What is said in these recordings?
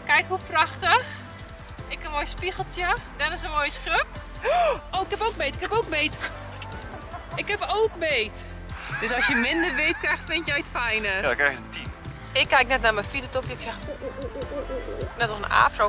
Kijk hoe prachtig. Ik een mooi spiegeltje. Dennis een mooie schub. Oh, ik heb ook beet. Ik heb ook beet. Ik heb ook beet. Dus als je minder beet krijgt, vind jij het fijner. Ja, dan krijg je een 10. Ik kijk net naar mijn feedertopje. Ik zeg net als een aap zo.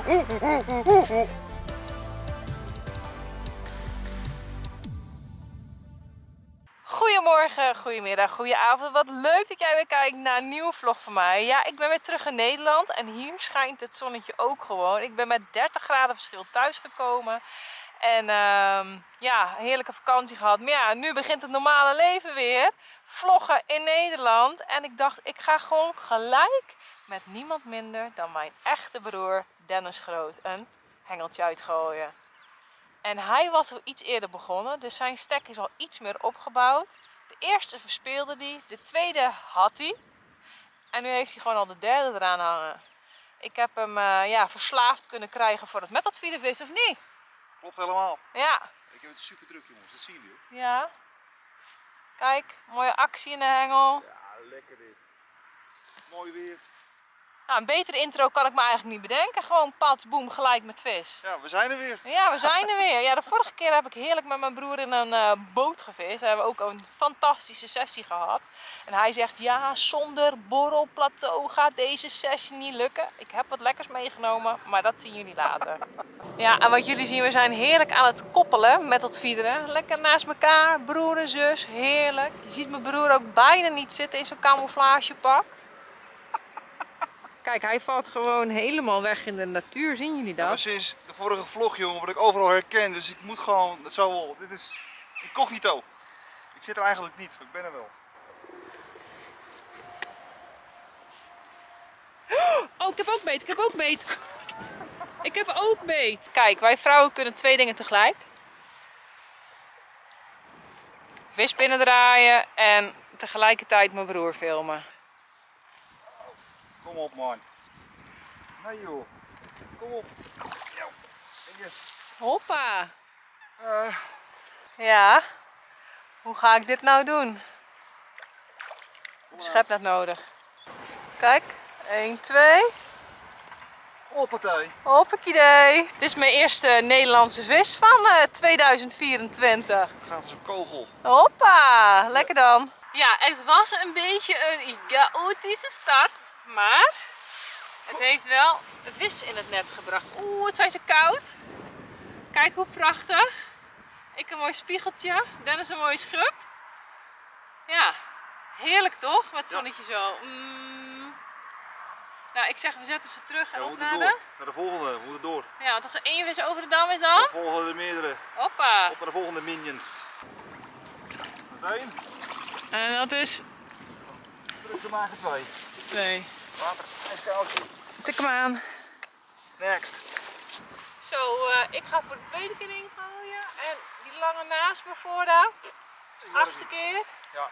Goedemorgen, goedemiddag, goedenavond. Wat leuk dat jij weer kijkt naar een nieuwe vlog van mij. Ja, ik ben weer terug in Nederland en hier schijnt het zonnetje ook gewoon. Ik ben met 30 graden verschil thuisgekomen. En ja, heerlijke vakantie gehad. Maar ja, nu begint het normale leven weer. Vloggen in Nederland. En ik dacht, ik ga gewoon gelijk met niemand minder dan mijn echte broer Dennis Groot een hengeltje uitgooien. En hij was al iets eerder begonnen, dus zijn stek is al iets meer opgebouwd. De eerste verspeelde hij, de tweede had hij. En nu heeft hij gewoon al de derde eraan hangen. Ik heb hem ja, verslaafd kunnen krijgen voor het met dat feedervis, of niet? Klopt helemaal. Ja. Ik heb het super druk, jongens. Dat zien jullie. Ja. Kijk, mooie actie in de hengel. Ja, lekker dit. Mooi weer. Nou, een betere intro kan ik me eigenlijk niet bedenken. Gewoon pats, boem, gelijk met vis. Ja, we zijn er weer. Ja, we zijn er weer. Ja, de vorige keer heb ik heerlijk met mijn broer in een boot gevist. We hebben ook een fantastische sessie gehad. En hij zegt, ja, zonder borrelplateau gaat deze sessie niet lukken. Ik heb wat lekkers meegenomen, maar dat zien jullie later. Ja, en wat jullie zien, we zijn heerlijk aan het koppelen met dat feederen. Lekker naast elkaar, broer en zus, heerlijk. Je ziet mijn broer ook bijna niet zitten in zo'n camouflagepak. Kijk, hij valt gewoon helemaal weg in de natuur. Zien jullie dat? Ja, sinds de vorige vlog, jongen, word ik overal herkend. Dus ik moet gewoon, het zou wel, dit is incognito. Ik zit er eigenlijk niet, maar ik ben er wel. Oh, ik heb ook beet. Ik heb ook beet. Ik heb ook beet. Kijk, wij vrouwen kunnen twee dingen tegelijk. Vis binnendraaien en tegelijkertijd mijn broer filmen. Kom op, man. Nee, joh. Kom op. Yo. Yes. Hoppa. Ja. Hoe ga ik dit nou doen? Ik heb een schepnet nodig. Kijk. 1, 2. Hoppatee. Hoppakee. Dit is mijn eerste Nederlandse vis van 2024. Het gaat als een kogel. Hoppa. Lekker dan. Ja, het was een beetje een chaotische start. Maar het heeft wel vis in het net gebracht. Oeh, het is zo koud. Kijk hoe prachtig. Ik een mooi spiegeltje. Dennis een mooie schub. Ja, heerlijk toch? Met het zonnetje zo. Nou, ik zeg, we zetten ze terug en Ja, we op moeten naar door. Naar de volgende. We moeten door. Ja, want als er één vis over de dam is dan... De volgende meerdere. Hoppa. Op naar de volgende minions. Dat is 1. En dat is... Terug te maken 2. 2. Water en koudje. Tik hem aan. Next. Zo, ik ga voor de tweede keer ingooien. En die lange naast me voor de 8e keer. Ja.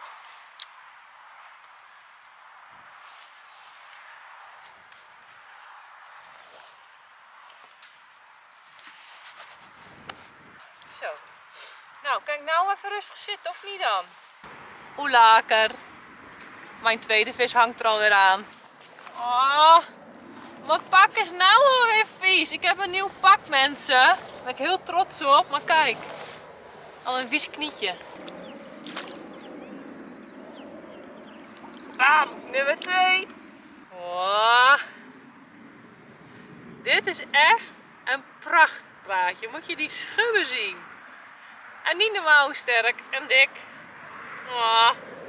Zo. Nou, kijk nou even rustig zitten, of niet dan? Hoe lekker. Mijn tweede vis hangt er alweer aan. Oh, mijn pak is nou alweer vies. Ik heb een nieuw pak, mensen. Daar ben ik heel trots op. Maar kijk, al een vies knietje. Bam, nummer 2. Oh. Dit is echt een prachtplaatje. Moet je die schubben zien. En niet normaal sterk en dik. Oh.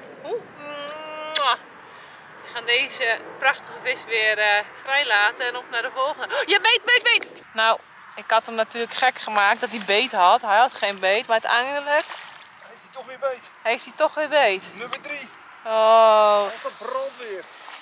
We gaan deze prachtige vis weer vrijlaten en op naar de volgende. Oh, ja, beet! Nou, ik had hem natuurlijk gek gemaakt dat hij beet had. Hij had geen beet, maar uiteindelijk Heeft hij toch weer beet? heeft hij toch weer beet. Nummer 3. Oh. Wat een brandweer.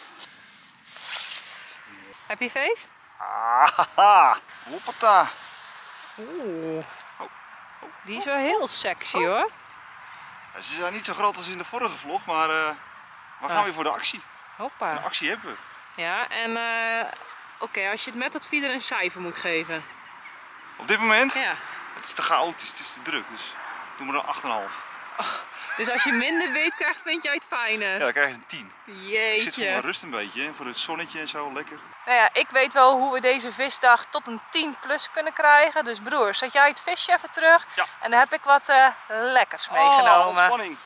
Heb je vis? Ah, hoppata. Oeh. Oh. Die is wel heel sexy hoor. Ja, ze zijn niet zo groot als in de vorige vlog, maar we gaan weer voor de actie. Hoppa. De actie hebben we. Ja, en oké, als je het met dat feeder een cijfer moet geven. Op dit moment, Ja. het is te chaotisch, het is te druk, dus doen we er 8,5. Dus als je minder beet krijgt, vind jij het fijner? Ja, dan krijg je een 10. Jeetje. Ik zit voor mijn rust een beetje, voor het zonnetje en zo, lekker. Nou ja, ik weet wel hoe we deze visdag tot een 10 plus kunnen krijgen. Dus broer, zet jij het visje even terug. Ja. En dan heb ik wat lekkers meegenomen. Ontspanning.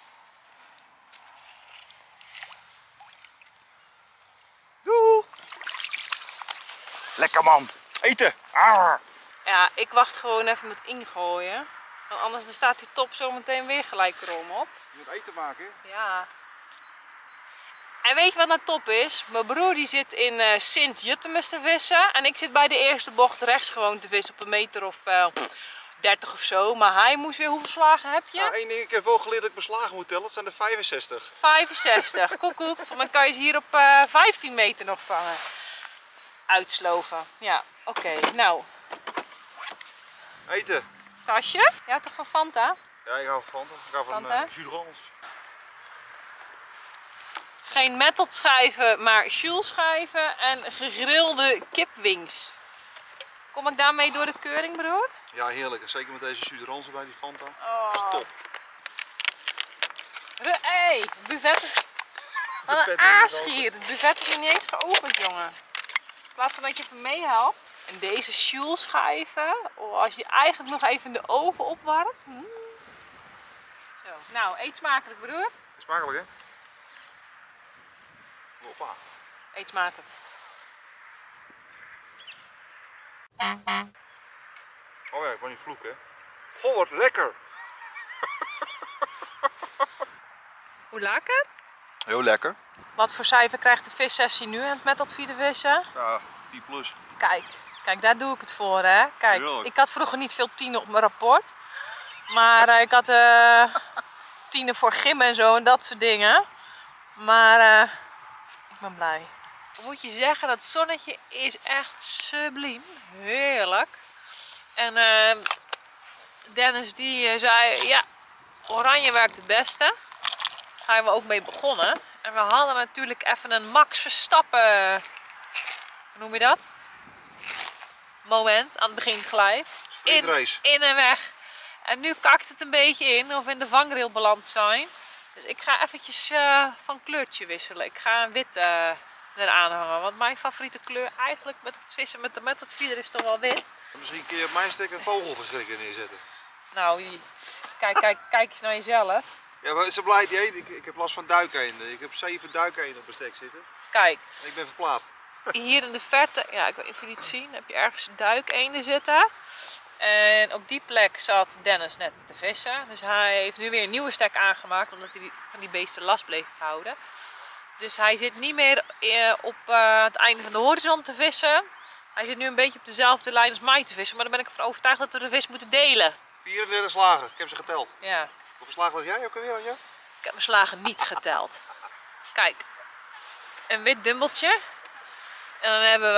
Doei. Lekker man. Eten. Arr. Ja, ik wacht gewoon even met ingooien. Want anders dan staat die top zo meteen weer gelijk krom op. Je moet eten maken. Ja. En weet je wat nou top is? Mijn broer die zit in Sint-Juttemus te vissen. En ik zit bij de eerste bocht rechts gewoon te vissen op een meter of 30 of zo. Maar hij moest weer, hoeveel slagen heb je? Ja, één ding, ik heb wel geleerd dat ik mijn slagen moet tellen. Dat zijn er 65. 65. Koekoek. Dan kan je ze hier op 15 meter nog vangen. Uitsloven. Ja, oké. Nou, Eten. tasje. Ja, toch van Fanta? Ja, ik hou van Fanta. Ik hou van Fanta? jus d'orange. Geen meteld schijven, maar Jules schijven en gegrilde kipwings. Kom ik daarmee door de keuring, broer? Ja, heerlijk. Zeker met deze jus d'orange bij die Fanta. Oh. Dat is top. Hey, het buffet is... Wat een Buffet is niet aasgier. Het buffet is nog niet eens geopend, jongen. In plaats van dat je even meehelpt. En deze Jules schijven, als je eigenlijk nog even in de oven opwarmt. Zo. Nou, eet smakelijk, broer. Smakelijk, hè? Hoppa. Eet smakelijk. Oh ja, ik wou niet vloeken, hè? Goh, wat lekker! Hoe lekker? Heel lekker. Wat voor cijfer krijgt de vissessie nu en het met dat vierde vissen? Ja, 10 plus. Kijk, daar doe ik het voor, hè. Kijk, Heerlijk. ik had vroeger niet veel tienen op mijn rapport. Maar ik had tienen voor gym en zo en dat soort dingen. Maar ik ben blij. Ik moet je zeggen, dat zonnetje is echt subliem. Heerlijk. En Dennis die zei, ja, oranje werkt het beste. Daar zijn we ook mee begonnen. En we hadden natuurlijk even een Max Verstappen, hoe noem je dat? Moment aan het begin gelijk. Sprintrace. In en weg. En nu kakt het een beetje in of we in de vangrail beland zijn. Dus ik ga eventjes van kleurtje wisselen. Ik ga een wit eraan hangen. Want mijn favoriete kleur eigenlijk met het vissen met de method feeder is toch wel wit. Misschien kun je op mijn stek een vogelverschrikker neerzetten. Nou, kijk eens naar jezelf. Ja, maar ze blijft die één. Ik heb last van duikeenden. Ik heb 7 duikeenden op mijn stek zitten. Kijk, En ik ben verplaatst. hier in de verte, ja, ik weet niet of jullie het zien, heb je ergens duikeenden zitten. En op die plek zat Dennis net te vissen. Dus hij heeft nu weer een nieuwe stek aangemaakt, omdat hij van die beesten last bleef houden. Dus hij zit niet meer op het einde van de horizon te vissen. Hij zit nu een beetje op dezelfde lijn als mij te vissen. Maar dan ben ik ervan overtuigd dat we de vis moeten delen. 34 slagen. Ik heb ze geteld. Ja, Hoeveel slagen lag jij ook alweer, Anja? ik heb mijn slagen niet geteld. Kijk, een wit dubbeltje. En dan hebben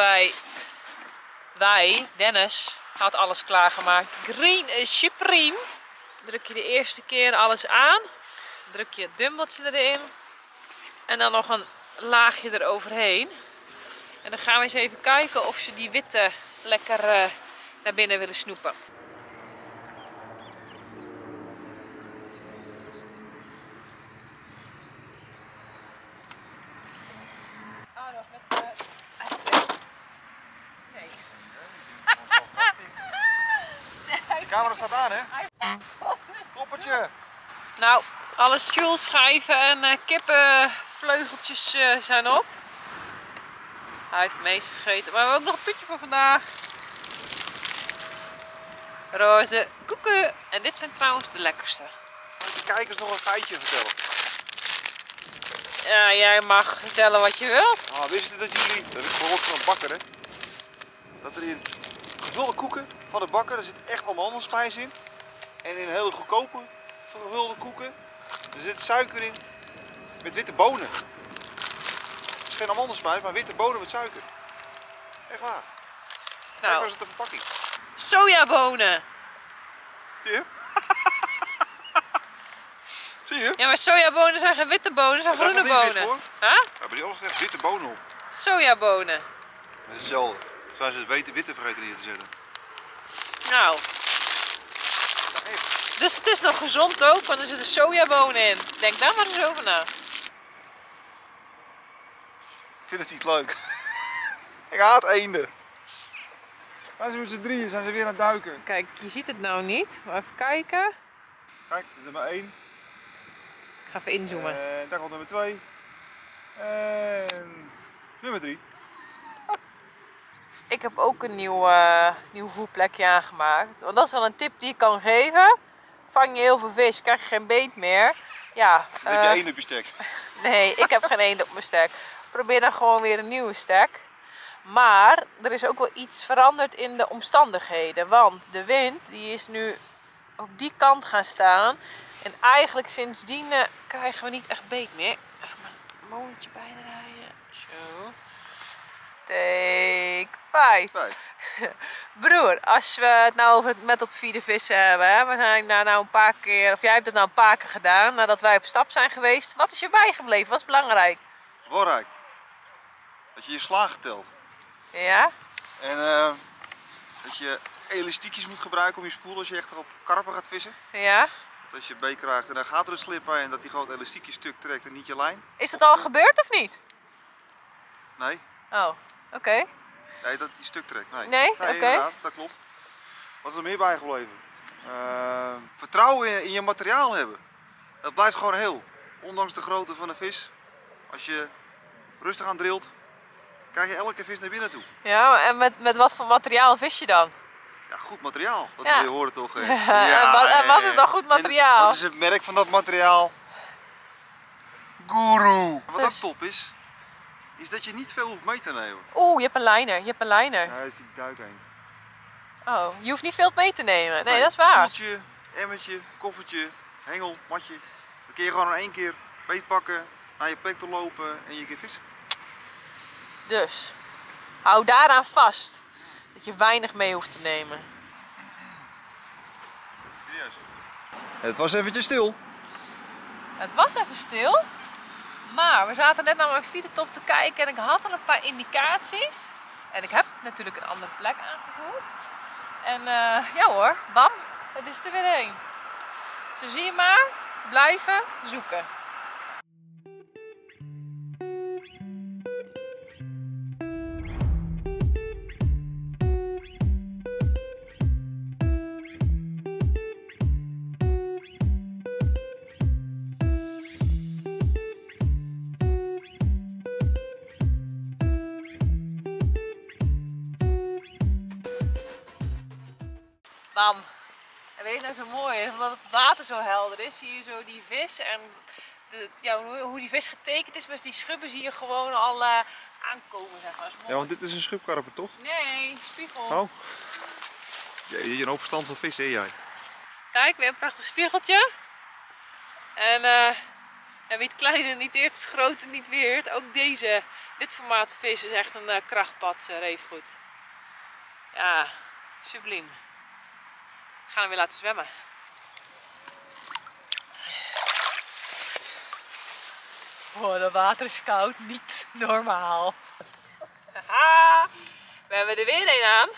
wij, Dennis, had alles klaargemaakt. Green Supreme. Druk je de eerste keer alles aan. Druk je het dubbeltje erin. En dan nog een laagje eroverheen. En dan gaan we eens even kijken of ze die witte lekker naar binnen willen snoepen. Oh, nog met nee. De camera staat aan, hè? Koppertje. Nou, alle stuulschijven en kippenvleugeltjes zijn op. Hij heeft het meeste gegeten. Maar we hebben ook nog een toetje voor vandaag. Roze koeken. En dit zijn trouwens de lekkerste. Moet de kijkers nog een feitje vertellen? Ja, jij mag vertellen wat je wilt. Ah, wisten dat jullie, dat heb ik gehoord van een bakker, hè? Dat er in gevulde koeken van de bakker, er zit echt allemaal amandelspijs in. En in hele goedkope gevulde koeken, er zit suiker in met witte bonen. Het is geen amandelspijs, maar witte bonen met suiker. Echt waar. Kijk maar Nou, eens op de verpakking. sojabonen. Zie je? Zie je? Ja, maar sojabonen zijn geen witte bonen, zijn Daar groene staat niet wit bonen. voor. Huh? We hebben die alles gezegd, witte bonen op. Sojabonen. Dat is hetzelfde. Zijn ze het witte vergeten hier te zetten. Nou, Ja, echt. dus het is nog gezond ook, want er zitten sojabonen in. Denk daar maar eens over na. Ik vind het niet leuk. Ik haat eenden. Zijn ze met z'n drieën, zijn ze weer aan het duiken. Kijk, je ziet het nou niet. Maar even kijken. Kijk, dat is nummer 1. Ik ga even inzoomen. Daar komt nummer 2. En nummer 3. Ik heb ook een nieuw voerplekje aangemaakt. Want dat is wel een tip die ik kan geven. Vang je heel veel vis, krijg je geen beet meer. Ja, Heb je één op je stek? nee, ik heb geen eend op mijn stek. Probeer dan gewoon weer een nieuwe stek. Maar er is ook wel iets veranderd in de omstandigheden. Want de wind die is nu op die kant gaan staan. En eigenlijk sindsdien krijgen we niet echt beet meer. Even mijn moontje bijdraaien. Zo. Take 5. Broer, als we het nou over het met tot vierde vissen hebben. Hè? We zijn daar nou een paar keer, of jij hebt het nou een paar keer gedaan nadat wij op stap zijn geweest. Wat is je bijgebleven? Wat is belangrijk? Belangrijk. Dat je je slagen telt. Ja? En dat je elastiekjes moet gebruiken om je spoel als je echt op karpen gaat vissen. Ja? Dat als je beet krijgt en dan gaat er een slipper en dat die gewoon het elastiekje stuk trekt en niet je lijn. Is dat al gebeurd of niet? Nee. Oh, oké. Nee, dat die stuk trekt. Nee, Nee? Oké. inderdaad, dat klopt. Wat is er meer bijgebleven? Vertrouwen in je materiaal hebben. Het blijft gewoon heel. Ondanks de grootte van de vis. Als je rustig aan drilt, krijg je elke vis naar binnen toe. Ja, en met wat voor materiaal vis je dan? Ja, goed materiaal. Dat Ja. wil je horen toch? En wat is dan goed materiaal? Wat is het merk van dat materiaal? Guru. Wat Dus. ook top is dat je niet veel hoeft mee te nemen. Oeh, je hebt een lijner. Je hebt een lijner. Ja, is die duik heen. Oh, je hoeft niet veel mee te nemen. Nee, dat is waar. Stoeltje, emmertje, koffertje, hengel, matje. Dan kun je gewoon in één keer beet pakken, naar je plek te lopen en je kunt vissen. Dus, hou daaraan vast. Dat je weinig mee hoeft te nemen. Serieus. Het was eventjes stil. Het was even stil. Maar we zaten net naar mijn feedertop te kijken en ik had al een paar indicaties. En ik heb natuurlijk een andere plek aangevoerd. En ja hoor, bam, het is er weer een. Zo zie je maar, blijven zoeken. Bam. En weet je nou zo mooi is? Omdat het water zo helder is, zie je zo die vis en hoe die vis getekend is met die schubben zie je gewoon al aankomen, zeg maar. Dat is mooi. Ja, want dit is een schubkarper toch? Nee, spiegel. Oh. Je hebt een hoop verstand van vissen, hè jij? Kijk, weer een prachtig spiegeltje. En wie het kleine niet eert, het grote niet weert. Ook dit formaat vis is echt een krachtpad, reefgoed. Ja, subliem. We gaan hem weer laten zwemmen. Oh, dat water is koud. Niet normaal. Haha, we hebben er weer een aan.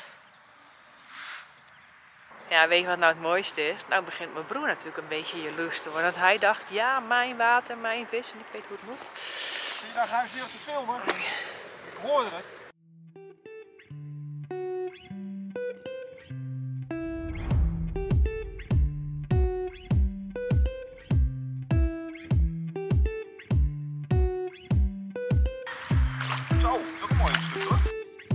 Ja, weet je wat nou het mooiste is? Nou begint mijn broer natuurlijk een beetje jaloers te worden. Want hij dacht, ja, mijn water, mijn vis en ik weet hoe het moet. Zie je, daar gaan ze hier op te filmen. Ik hoorde het. Zo, dat is ook een mooi stuk hoor.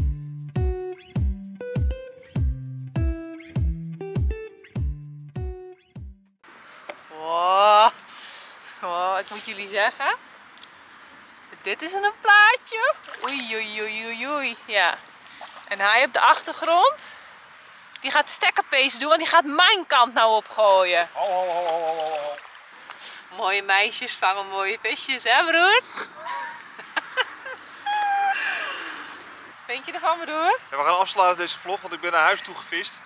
Oh, ik moet jullie zeggen. Dit is een plaatje. Oei, oei, oei, oei, oei. Ja. En hij op de achtergrond. Die gaat stekkerpees doen, want die gaat mijn kant nou opgooien. Ho. Mooie meisjes vangen mooie visjes, hè broer? Wat vind je ervan, broer? Ja, we gaan afsluiten deze vlog, want ik ben naar huis toe gevist.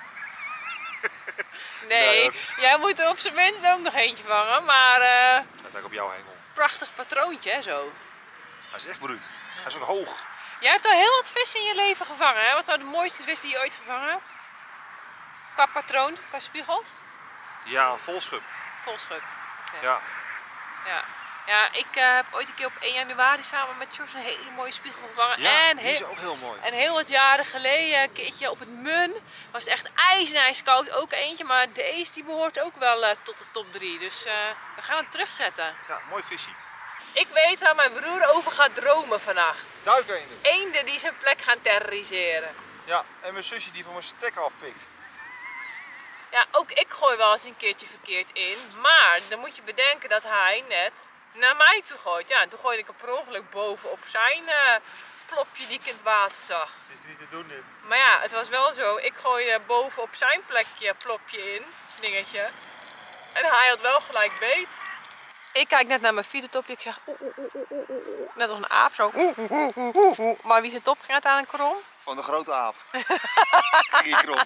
Nee, hoor. jij moet er op zijn minst ook nog eentje vangen, maar Let ook op jouw hengel. prachtig patroontje, hè, zo. Hij is echt bruut. Hij is ook hoog. Jij hebt al heel wat vissen in je leven gevangen, hè? Wat is nou de mooiste vis die je ooit gevangen hebt? Qua patroon, qua spiegels? Ja, vol schub. Volschub. Ja. Ja. Ja, ik heb ooit een keer op 1 januari samen met George een hele mooie spiegel gevangen. Ja, en die is ook heel mooi. En heel wat jaren geleden, een keertje op het Mun, was het echt ijskoud. Ook eentje, maar deze die behoort ook wel tot de top 3. Dus we gaan hem terugzetten. Ja, mooi visje. Ik weet waar mijn broer over gaat dromen vannacht. Duikeenden. Eenden die zijn plek gaan terroriseren. Ja, en mijn zusje die van mijn stek afpikt. Ja, ook ik gooi wel eens een keertje verkeerd in. Maar dan moet je bedenken dat hij net naar mij toe gooit. Ja, en toen gooide ik hem per ongeluk bovenop zijn plopje die ik in het water zag. Het is niet te doen dit. Maar ja, het was wel zo. Ik gooide bovenop zijn plekje plopje in, dingetje. En hij had wel gelijk beet. Ik kijk net naar mijn fietentopje. Ik zeg oeh, oeh, oeh, oeh, oeh, oeh. Net als een aap zo. Oeh, oeh, oeh, oeh, oeh. Maar wie zijn top ging uiteindelijk krom? Van de grote aap. Ging ik krom.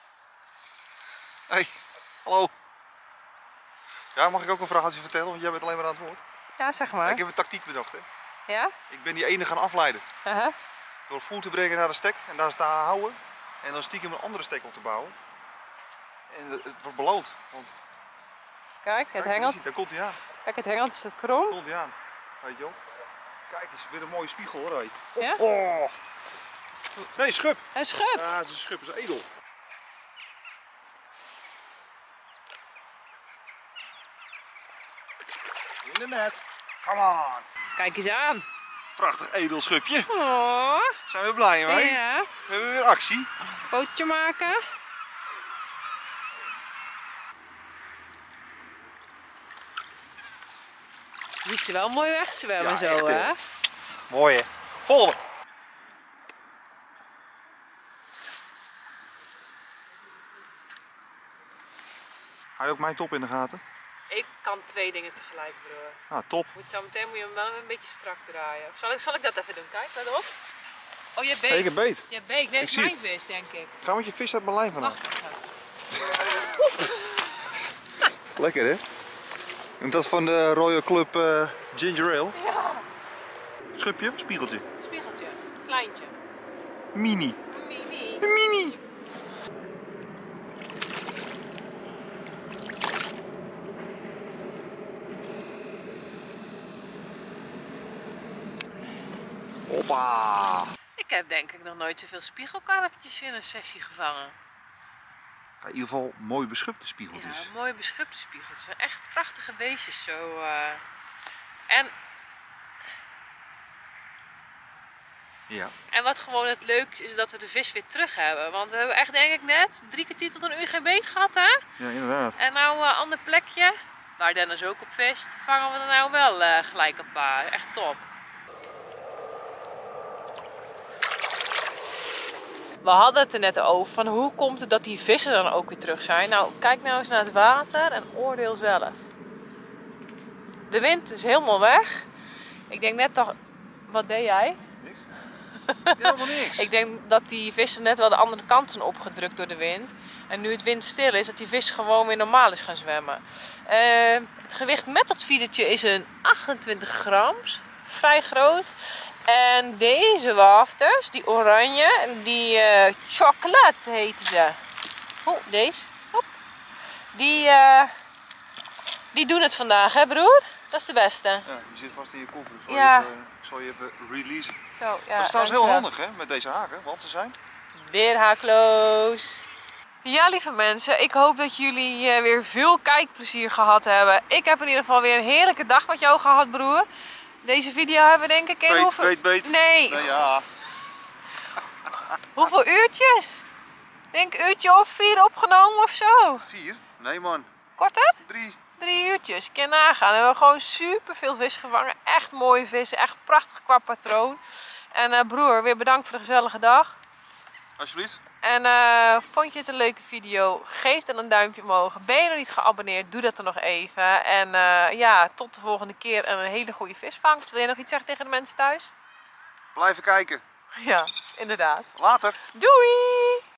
Hey, hallo. Ja, mag ik ook een verhaaltje vertellen? Want jij bent alleen maar aan het woord. Ja, zeg maar. Ik heb een tactiek bedacht. Hè. Ja? Ik ben die ene gaan afleiden. Door voer te brengen naar de stek en daar staan houden. En dan stiekem een andere stek op te bouwen. En het wordt beloond. Want Kijk, het kijk, hengelt. daar komt hij aan. Kijk, het hengelt is het krom. Komt hij aan. Weet je wel. Kijk, het is weer een mooie spiegel hoor. Hey. Ja? Oh. Nee, schub. Een schub. Ja, het is een schub, het is edel. In de net. Come on. Kijk eens aan. Prachtig edel schubje. Oh. Zijn we blij mee? Ja. We hebben weer actie. Fotootje maken. Ziet ze wel mooi wegzwemmen Ja, zo, echt, hè? Mooi hè. Volgende. Hou je ook mijn top in de gaten? Ik kan 2 dingen tegelijk, broer. Ah, top. Moet je hem wel een beetje strak draaien. Zal ik dat even doen? Kijk, let op. Oh, je beet. Hey, ik heb beet. Je beet. Nee, dat is zie mijn vis, denk ik. Ga met je vis uit mijn lijn vanaf. Wacht even. Lekker hè? En dat van de Royal Club Ginger Ale. Ja. Schubje, spiegeltje. Spiegeltje. Kleintje. Mini. Mini. Mini. Hoppa. Ik heb denk ik nog nooit zoveel spiegelkarpjes in een sessie gevangen. In ieder geval mooi beschupte spiegeltjes. Ja, mooie beschupte spiegeltjes. Echt prachtige beestjes zo. En Ja. wat gewoon het leukste is dat we de vis weer terug hebben. Want we hebben echt denk ik net 3 kwartier tot een uur geen beet gehad, hè? Ja, inderdaad. En nou een ander plekje, waar Dennis ook op vist, vangen we er nou wel gelijk een paar. Echt top. We hadden het er net over, van hoe komt het dat die vissen dan ook weer terug zijn? Nou, kijk nou eens naar het water en oordeel zelf. De wind is helemaal weg. Ik denk net toch, wat deed jij? Niks? Helemaal niks. Ik denk dat die vissen net wel de andere kant zijn opgedrukt door de wind. En nu het windstil is, dat die vis gewoon weer normaal is gaan zwemmen. Het gewicht met dat fiedertje is een 28 grams. Vrij groot. En deze wafters, die oranje, die chocolate heten ze. Oeh, deze. Hop. Die doen het vandaag, hè broer? Dat is de beste. Ja, die zit vast in je koffer. Ik zal je even releasen. Zo, ja, Dat is trouwens heel handig hè, met deze haken, want ze zijn... weer haakloos. Ja, lieve mensen, ik hoop dat jullie weer veel kijkplezier gehad hebben. Ik heb in ieder geval weer een heerlijke dag met jou gehad, broer. Deze video hebben we denk ik in Beet. Nee, Nou ja. hoeveel uurtjes? Denk een uurtje of 4 opgenomen of zo. 4? Nee man. Korter? 3. 3 uurtjes. Kun je nagaan. We hebben gewoon super veel vis gevangen. Echt mooie vissen. Echt prachtig qua patroon. En broer, weer bedankt voor de gezellige dag. Alsjeblieft. En vond je het een leuke video? Geef dan een duimpje omhoog. Ben je nog niet geabonneerd? Doe dat dan nog even. En ja, tot de volgende keer en een hele goede visvangst. Wil je nog iets zeggen tegen de mensen thuis? Blijven kijken. Ja, inderdaad. Later. Doei!